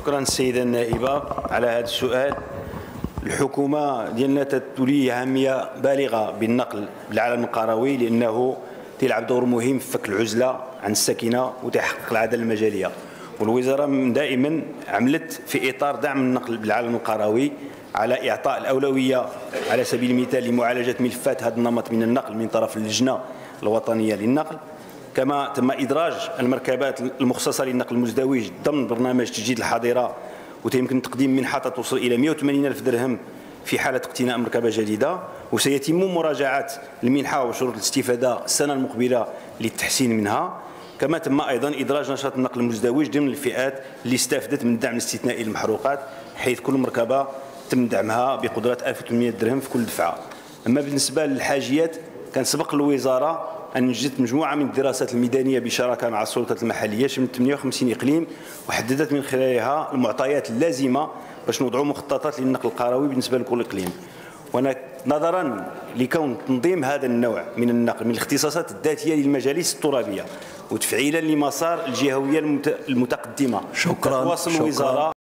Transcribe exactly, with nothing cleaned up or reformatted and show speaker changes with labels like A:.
A: شكرا السيدة النائبة على هذا السؤال. الحكومة ديالنا تولي أهمية بالغة بالنقل بالعالم القروي، لأنه تلعب دور مهم في فك العزلة عن الساكنة وتحقق العدالة المجالية. والوزارة دائما عملت في إطار دعم النقل بالعالم القروي على إعطاء الأولوية على سبيل المثال لمعالجة ملفات هذا النمط من النقل من طرف اللجنة الوطنية للنقل. كما تم إدراج المركبات المخصصة للنقل المزدوج ضمن برنامج تجديد الحاضرة، ويمكن تقديم منحة توصل إلى مئة وثمانين ألف درهم في حالة اقتناء مركبة جديدة. وسيتم مراجعة المنحة وشروط الاستفادة السنة المقبلة للتحسين منها. كما تم أيضا إدراج نشاط النقل المزدوج ضمن الفئات اللي استفادت من الدعم الاستثنائي للمحروقات، حيث كل مركبة تم دعمها بقدرات ألف وثمانمئة درهم في كل دفعة. أما بالنسبة للحاجيات، كان سبق الوزارة أن نجدت مجموعة من الدراسات الميدانية بشراكة مع السلطات المحلية شملت ثمانية وخمسين إقليم، وحددت من خلالها المعطيات اللازمة باش نوضعوا مخططات للنقل القروي بالنسبة لكل إقليم. ونظرا لكون تنظيم هذا النوع من النقل من الاختصاصات الذاتية للمجالس الترابية وتفعيلا لمسار الجهوية المتقدمة،
B: شكرا.
A: تواصل الوزارة